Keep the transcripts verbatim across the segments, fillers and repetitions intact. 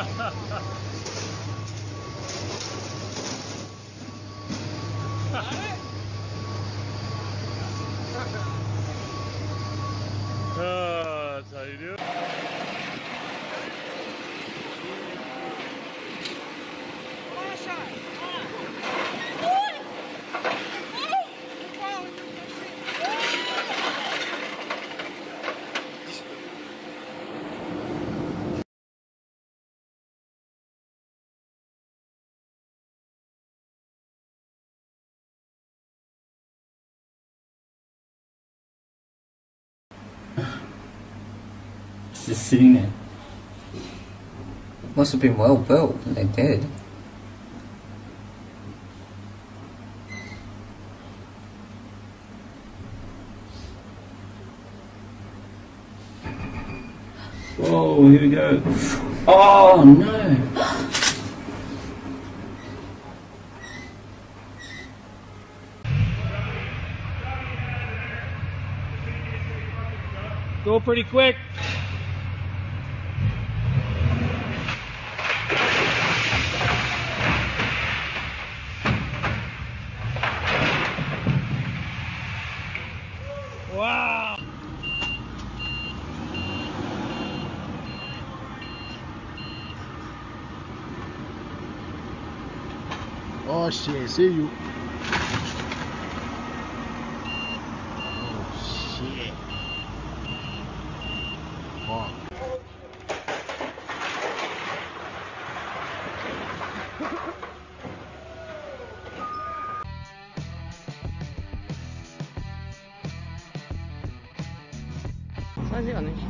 Oh, that's how you do it. Just sitting there. Must have been well built when they did. Whoa, here we go. Oh no! Go pretty quick. Wow. Oh shit, see you. Oh shit. Fuck. Weiß ich auch nicht.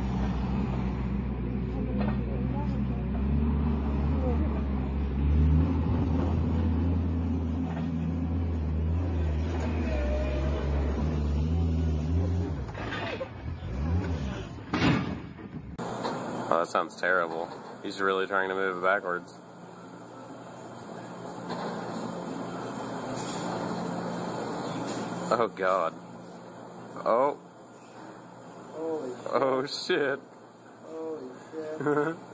Oh, that sounds terrible. He's really trying to move backwards. Oh God. Oh. Holy shit. Oh shit. Holy shit.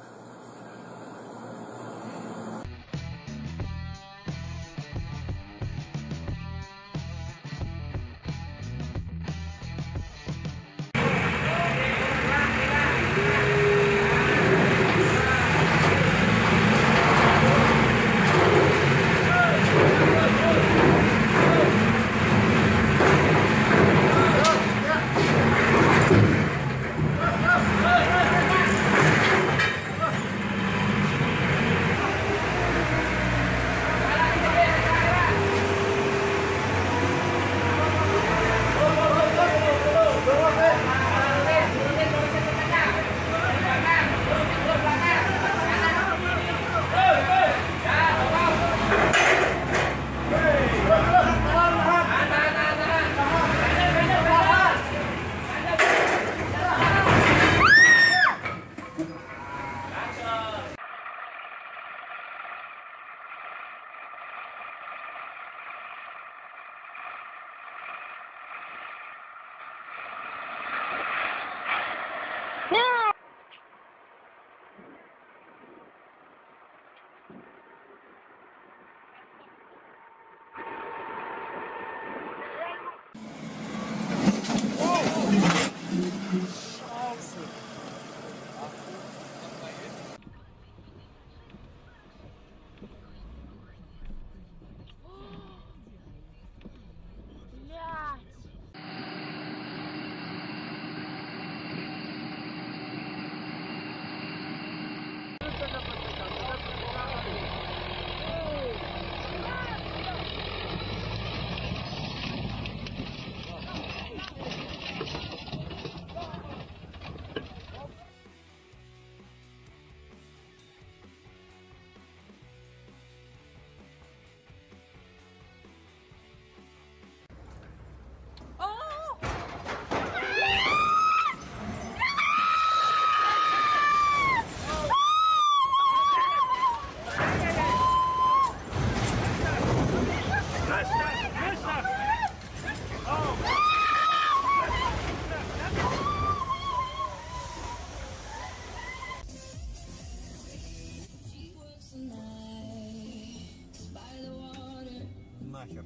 нахер.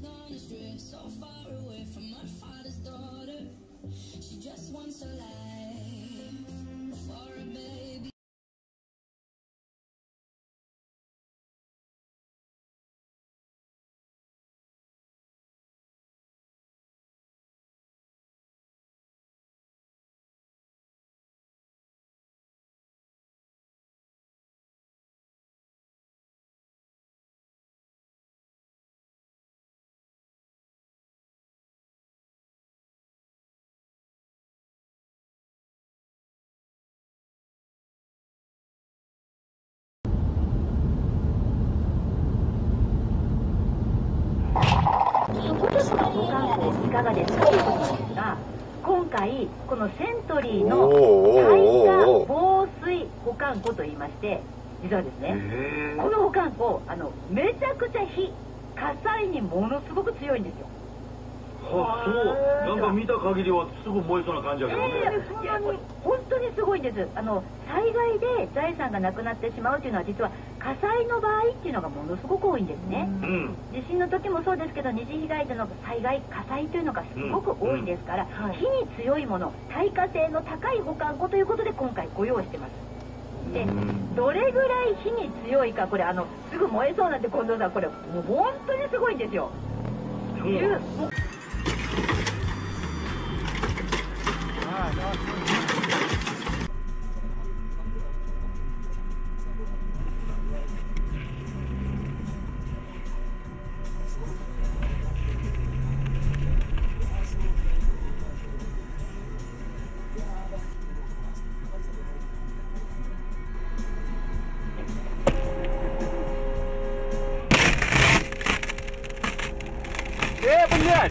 いかがですかということなんですが、今回このセントリーの耐火防水保管庫といいまして、実はですね、この保管庫あのめちゃくちゃ火火災にものすごく強いんですよ。 はあ、そう。なんか見た限りはすぐ燃えそうな感じだけどね。 いや、本当にすごいんです。あの災害で財産がなくなってしまうというのは実は火災の場合っていうのがものすごく多いんですね。うん、地震の時もそうですけど、二次被害での災害火災というのがすごく多いですから、うんうん、火に強いもの、耐火性の高い保管庫ということで今回ご用意してます。で、どれぐらい火に強いか、これあのすぐ燃えそうなんて近藤さん、これもう本当にすごいんですよ。うん、 Э, блядь!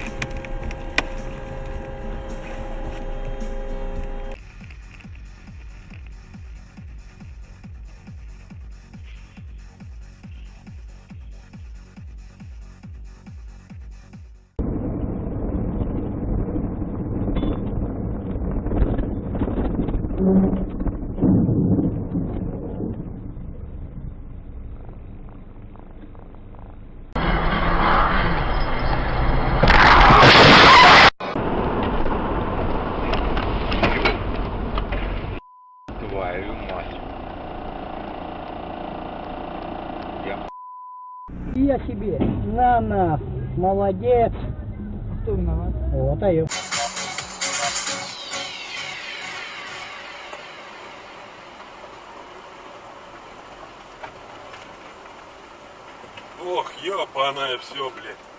Твою мать. Я... Я себе. На, на. Молодец. Кто виноват? Вот, а я. Ох, ёбаное все, блядь.